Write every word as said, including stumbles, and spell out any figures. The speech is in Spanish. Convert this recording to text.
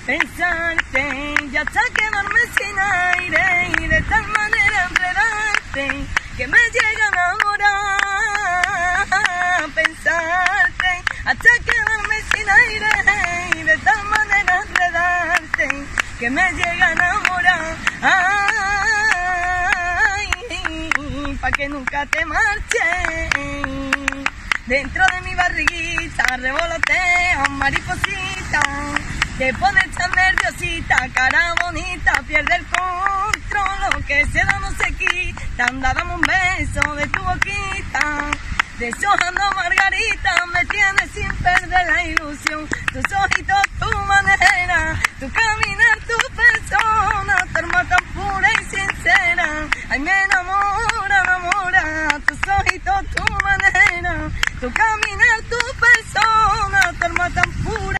pensarte y hasta quedarme sin aire y de tal manera enredarte que me llega a enamorar. Pensarte hasta quedarme sin aire y de tal manera enredarte que me llega a enamorar. Ay, pa' que nunca te marches. Dentro de mi barriguita revolotea mariposita, te pones tan nerviosita, cara bonita, pierde el control, lo que se da no se quita, anda dame un beso de tu boquita, deshojando margarita, me tienes sin perder la ilusión, tus ojitos, tu manera, tu caminar, tu persona, tu alma tan pura y sincera, ay me enamora, enamora, tus ojitos, tu manera, tu caminar, tu persona, tu alma tan pura